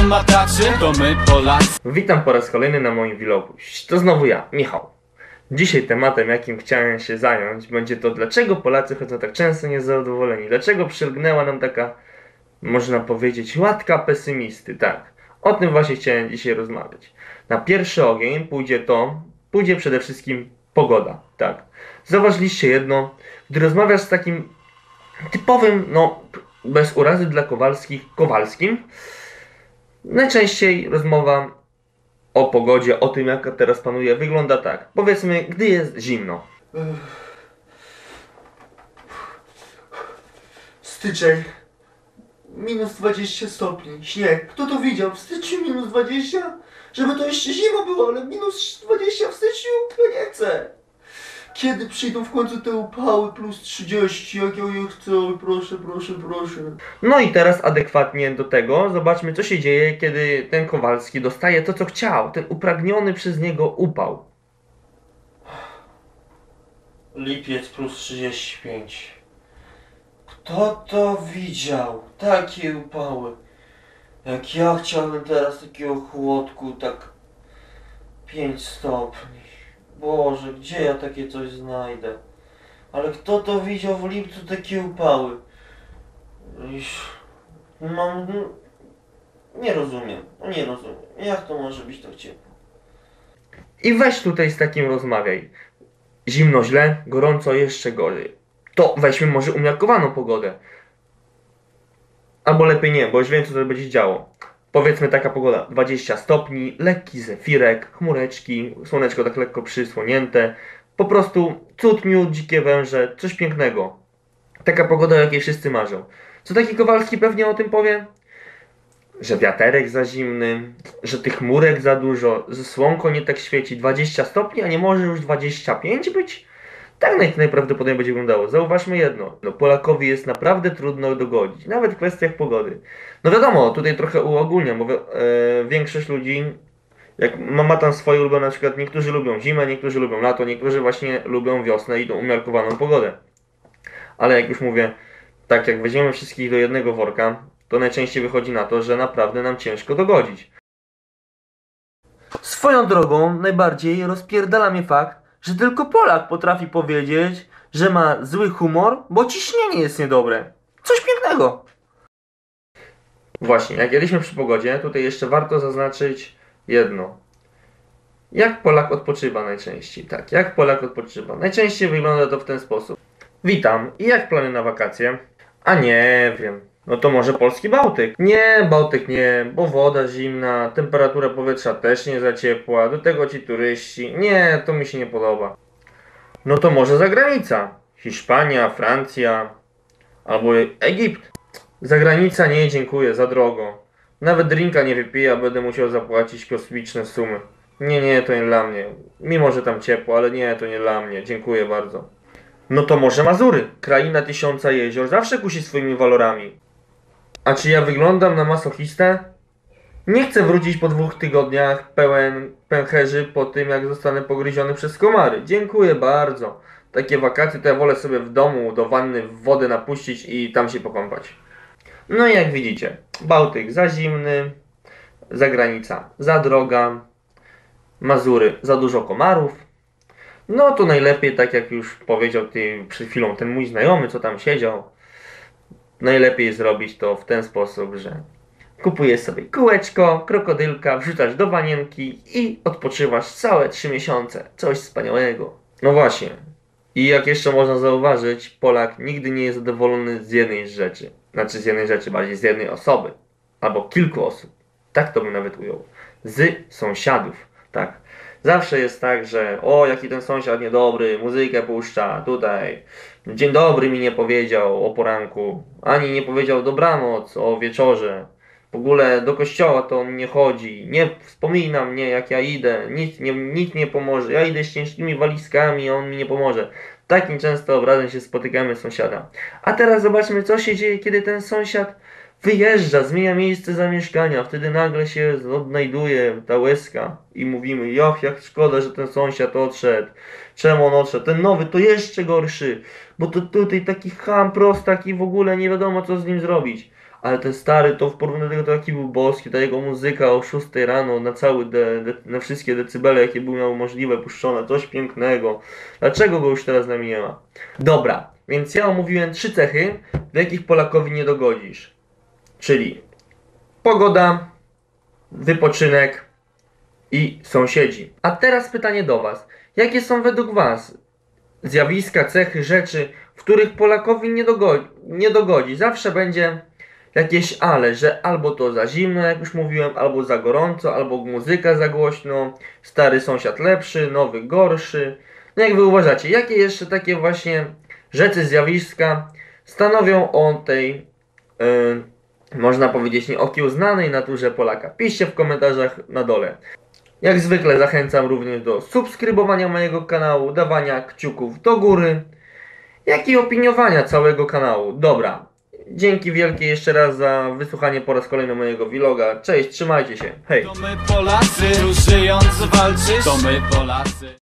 mataczy, to my Polacy. Witam po raz kolejny na moim vlogu. To znowu ja, Michał. Dzisiaj tematem, jakim chciałem się zająć, będzie to, dlaczego Polacy chodzą tak często niezadowoleni. Dlaczego przylgnęła nam taka, można powiedzieć, łatka pesymisty. Tak, o tym właśnie chciałem dzisiaj rozmawiać. Na pierwszy ogień pójdzie przede wszystkim pogoda. Tak, zauważyliście jedno, gdy rozmawiasz z takim typowym, no bez urazy dla Kowalskim, najczęściej rozmowa o pogodzie, o tym, jaka teraz panuje, wygląda tak. Powiedzmy, gdy jest zimno. Styczeń. Minus 20 stopni. Śnieg. Kto to widział? W styczniu minus 20? Żeby to jeszcze zima była, ale minus 20 w styczniu? Ja nie chcę. Kiedy przyjdą w końcu te upały plus 30? Jak ja je chcę? Proszę, proszę, proszę. No i teraz adekwatnie do tego zobaczmy, co się dzieje, kiedy ten Kowalski dostaje to, co chciał. Ten upragniony przez niego upał. Lipiec plus 35. Kto to widział? Takie upały. Jak ja chciałbym teraz takiego chłodku, tak 5 stopni. Boże, gdzie ja takie coś znajdę? Ale kto to widział w lipcu takie upały? Nie rozumiem. Jak to może być tak ciepło? I weź tutaj z takim rozmawiaj. Zimno źle, gorąco jeszcze gorzej. To weźmy może umiarkowaną pogodę. Albo lepiej nie, bo już wiem, co to będzie działo. Powiedzmy taka pogoda, 20 stopni, lekki zefirek, chmureczki, słoneczko tak lekko przysłonięte. Po prostu cud, miód, dzikie węże, coś pięknego. Taka pogoda, o jakiej wszyscy marzą. Co taki Kowalski pewnie o tym powie? Że wiaterek za zimny, że tych chmurek za dużo, że słonko nie tak świeci. 20 stopni, a nie może już 25 być? Tak najprawdopodobniej będzie wyglądało. Zauważmy jedno, no Polakowi jest naprawdę trudno dogodzić, nawet w kwestiach pogody. No wiadomo, tutaj trochę uogólniam, bo większość ludzi, jak ma tam swoje ulubione, na przykład niektórzy lubią zimę, niektórzy lubią lato, niektórzy właśnie lubią wiosnę i tą umiarkowaną pogodę. Ale jak już mówię, tak jak weźmiemy wszystkich do jednego worka, to najczęściej wychodzi na to, że naprawdę nam ciężko dogodzić. Swoją drogą najbardziej rozpierdala mnie fakt, że tylko Polak potrafi powiedzieć, że ma zły humor, bo ciśnienie jest niedobre. Coś pięknego. Właśnie, jak jedliśmy przy pogodzie, tutaj jeszcze warto zaznaczyć jedno. Jak Polak odpoczywa najczęściej? Tak, jak Polak odpoczywa? Najczęściej wygląda to w ten sposób. Witam, i jak plany na wakacje? A nie wiem. No to może polski Bałtyk? Nie, Bałtyk nie, bo woda zimna, temperatura powietrza też nie za ciepła, do tego ci turyści. Nie, to mi się nie podoba. No to może zagranica? Hiszpania, Francja, albo Egipt. Zagranica nie, dziękuję, za drogo. Nawet drinka nie wypiję, a będę musiał zapłacić kosmiczne sumy. Nie, to nie dla mnie. Mimo, że tam ciepło, ale nie, to nie dla mnie. Dziękuję bardzo. No to może Mazury, kraina tysiąca jezior, zawsze kusi swoimi walorami. A czy ja wyglądam na masochistę? Nie chcę wrócić po 2 tygodniach pełen pęcherzy po tym, jak zostanę pogryziony przez komary. Dziękuję bardzo. Takie wakacje to ja wolę sobie w domu do wanny wodę napuścić i tam się pokąpać. No i jak widzicie, Bałtyk za zimny, zagranica za droga, Mazury za dużo komarów. No to najlepiej, tak jak już powiedział przed chwilą ten mój znajomy, co tam siedział, najlepiej zrobić to w ten sposób, że kupujesz sobie kółeczko, krokodylka, wrzucasz do wanienki i odpoczywasz całe 3 miesiące. Coś wspaniałego. No właśnie. I jak jeszcze można zauważyć, Polak nigdy nie jest zadowolony z jednej rzeczy. Znaczy z jednej rzeczy, bardziej z jednej osoby. Albo kilku osób. Tak to bym nawet ujął. Z sąsiadów. Tak. Zawsze jest tak, że o, jaki ten sąsiad niedobry, muzykę puszcza, tutaj. Dzień dobry mi nie powiedział o poranku, ani nie powiedział dobranoc o wieczorze. W ogóle do kościoła to on nie chodzi, nie wspomina mnie jak ja idę, nic nie pomoże. Ja idę z ciężkimi walizkami, a on mi nie pomoże. Takim często obrazem się spotykamy z sąsiada. A teraz zobaczmy, co się dzieje, kiedy ten sąsiad wyjeżdża, zmienia miejsce zamieszkania, wtedy nagle się odnajduje ta łezka i mówimy, jak szkoda, że ten sąsiad odszedł. Czemu on odszedł? Ten nowy to jeszcze gorszy, bo to tutaj taki cham, prostak i w ogóle nie wiadomo co z nim zrobić. ale ten stary to w porównaniu do tego to jaki był boski, ta jego muzyka o 6 rano na cały na wszystkie decybele jakie były miały możliwe puszczone, coś pięknego. Dlaczego go już teraz z nami nie ma? Dobra, więc ja omówiłem 3 cechy, do jakich Polakowi nie dogodzisz. Czyli pogoda, wypoczynek i sąsiedzi. A teraz pytanie do Was. Jakie są według Was zjawiska, cechy, rzeczy, w których Polakowi nie dogodzi? Zawsze będzie jakieś ale, że albo to za zimno, jak już mówiłem, albo za gorąco, albo muzyka za głośno, stary sąsiad lepszy, nowy gorszy. No jak Wy uważacie, jakie jeszcze takie właśnie rzeczy, zjawiska stanowią o tej, można powiedzieć, nieokiełznanej naturze Polaka? Piszcie w komentarzach na dole. Jak zwykle zachęcam również do subskrybowania mojego kanału, dawania kciuków do góry, jak i opiniowania całego kanału. Dobra, dzięki wielkie jeszcze raz za wysłuchanie po raz kolejny mojego vloga. Cześć, trzymajcie się, hej! To my Polacy, żyjąc walczysz. To my Polacy.